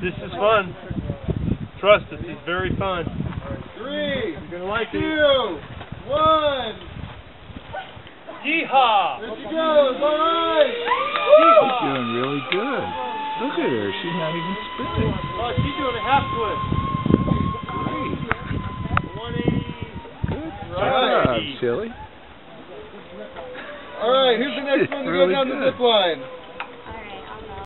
This is fun. Trust, this is very fun. 3, You're gonna like 2, it. 1. Yeehaw! There she goes. All right. She's doing really good. Look at her. She's not even spinning. Oh, she's doing a half twist. Great. 180. Good Right. job, silly. All right. Who's the next one to Really go down good. the zip line?